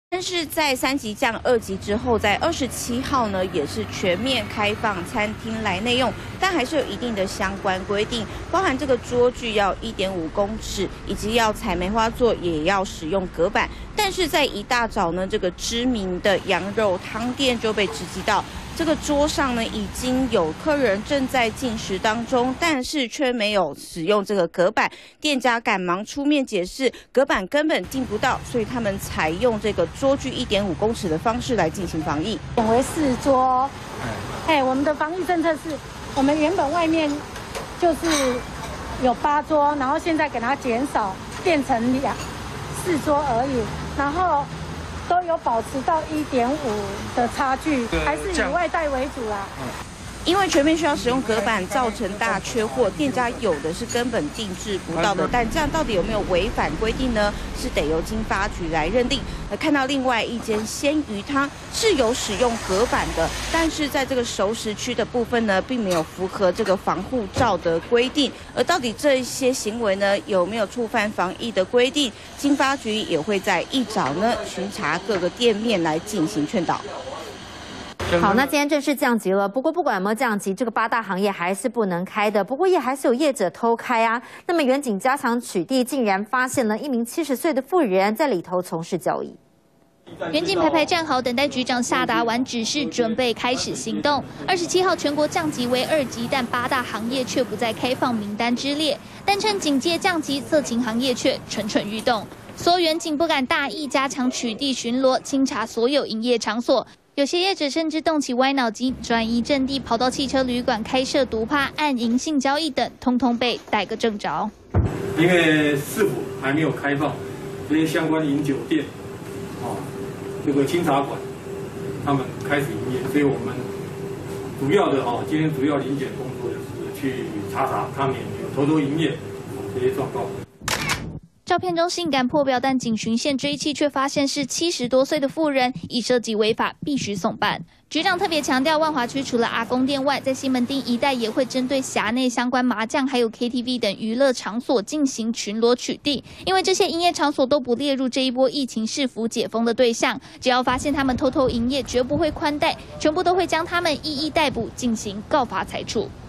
但是在3级降2级之后，在27号呢，也是全面开放餐厅来内用，但还是有一定的相关规定，包含这个桌距要1.5公尺，以及要采梅花座，也要使用隔板。但是在一大早呢，这个知名的羊肉汤店就被直击到。 这个桌上呢，已经有客人正在进食当中，但是却没有使用这个隔板。店家赶忙出面解释，隔板根本进不到，所以他们采用这个桌距1.5公尺的方式来进行防疫。 减为4桌。我们的防疫政策是，我们原本外面就是有8桌，然后现在给它减少，变成4桌而已，然后。 都有保持到1.5的差距，还是以外带为主啦。 因为全面需要使用隔板，造成大缺货，店家有的是根本定制不到的。但这样到底有没有违反规定呢？是得由经发局来认定。看到另外一间鲜鱼汤是有使用隔板的，但是在这个熟食区的部分呢，并没有符合这个防护罩的规定。而到底这些行为呢，有没有触犯防疫的规定？经发局也会在一早呢巡查各个店面来进行劝导。 好，那今天正式降级了。不过不管有没有降级，这个8大行业还是不能开的。不过也还是有业者偷开啊。那么远景加强取缔，竟然发现了一名70岁的妇人在里头从事交易。 远景排站好，等待局长下达完指示，准备开始行动。27号全国降级为2级，但8大行业却不在开放名单之列。但趁警戒降级，色情行业却蠢蠢欲动。所有远景不敢大意，加强取缔巡逻，清查所有营业场所。 有些业者甚至动起歪脑筋，转移阵地，跑到汽车旅馆开设毒趴、暗营性交易等，通通被逮个正着。 因为市府还没有开放这些相关饮酒店，这个清查馆，他们开始营业，所以我们主要的今天主要临检工作就是去查他们有偷偷营业这些状况。 照片中性感破表，但警巡线追缉却发现是70多岁的妇人，已涉及违法，必须送办。局长特别强调，万华区除了阿公店外，在西门町一带也会针对辖内相关麻将还有 KTV 等娱乐场所进行巡逻取缔，因为这些营业场所都不列入这一波疫情市府解封的对象。只要发现他们偷偷营业，绝不会宽待，全部都会将他们一一逮捕，进行告发裁处。